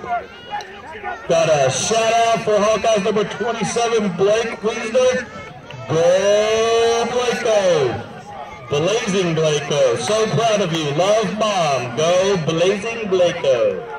Got a shout out for Hawkeyes number 27, Blake Wiesner. Go Blako. Blazing Blako. So proud of you. Love, Mom. Go Blazing Blako.